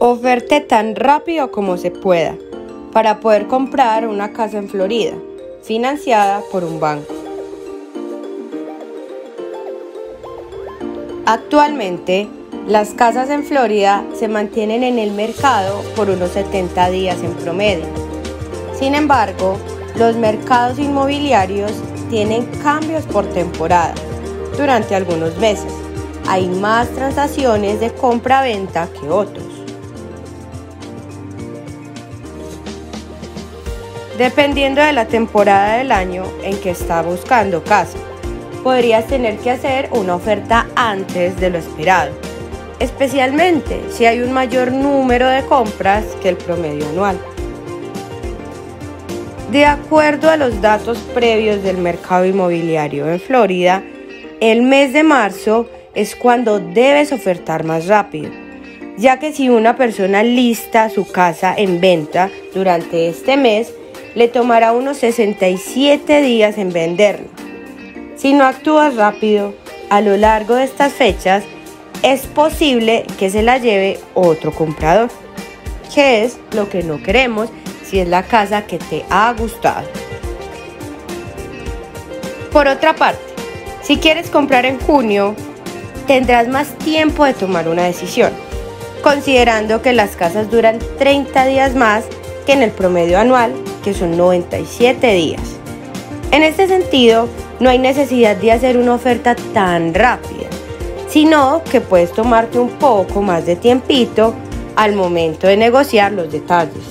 Oferte tan rápido como se pueda para poder comprar una casa en Florida, financiada por un banco. Actualmente, las casas en Florida se mantienen en el mercado por unos 70 días en promedio. Sin embargo, los mercados inmobiliarios tienen cambios por temporada. Durante algunos meses, hay más transacciones de compra-venta que otros. Dependiendo de la temporada del año en que estás buscando casa, podrías tener que hacer una oferta antes de lo esperado, especialmente si hay un mayor número de compras que el promedio anual. De acuerdo a los datos previos del mercado inmobiliario en Florida, el mes de marzo es cuando debes ofertar más rápido, ya que si una persona lista su casa en venta durante este mes, le tomará unos 67 días en venderla. Si no actúas rápido, a lo largo de estas fechas, es posible que se la lleve otro comprador, que es lo que no queremos si es la casa que te ha gustado. Por otra parte, si quieres comprar en junio, tendrás más tiempo de tomar una decisión, considerando que las casas duran 30 días más que en el promedio anual, que son 97 días. En este sentido, no hay necesidad de hacer una oferta tan rápida, sino que puedes tomarte un poco más de tiempito al momento de negociar los detalles.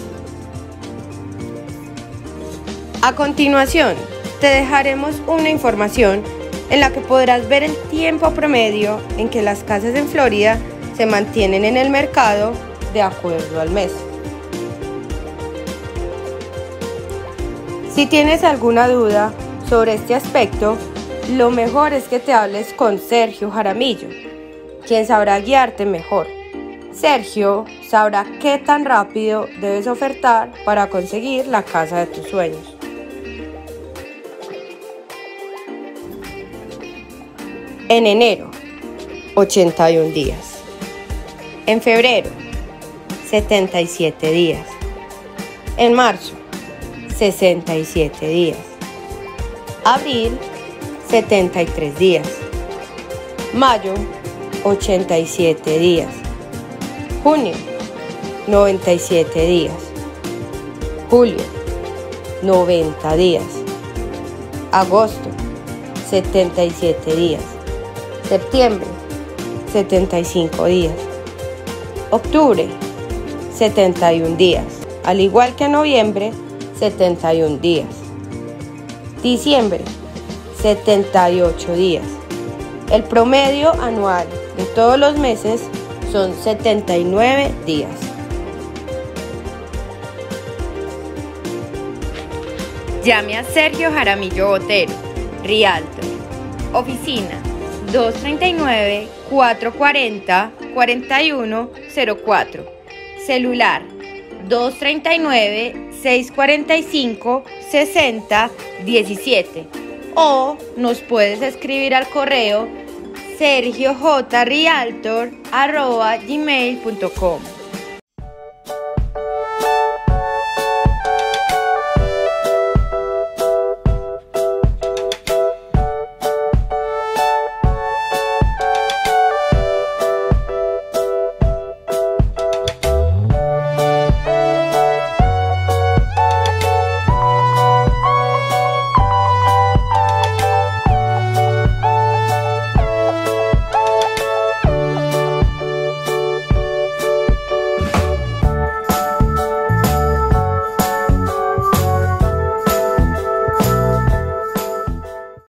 A continuación, te dejaremos una información en la que podrás ver el tiempo promedio en que las casas en Florida se mantienen en el mercado de acuerdo al mes. Si tienes alguna duda sobre este aspecto, lo mejor es que te hables con Sergio Jaramillo, quien sabrá guiarte mejor. Sergio sabrá qué tan rápido debes ofertar para conseguir la casa de tus sueños. En enero, 81 días. En febrero, 77 días. En marzo, 67 días. Abril, 73 días. Mayo, 87 días. Junio, 97 días. Julio, 90 días. Agosto, 77 días. Septiembre, 75 días. Octubre, 71 días. Al igual que noviembre, 71 días. Diciembre, 78 días. El promedio anual de todos los meses son 79 días. Llame a Sergio Jaramillo Botero, Realtor. Oficina 239-440-4104. Celular 239-645-6017. O nos puedes escribir al correo sergiojrealtor@gmail.com.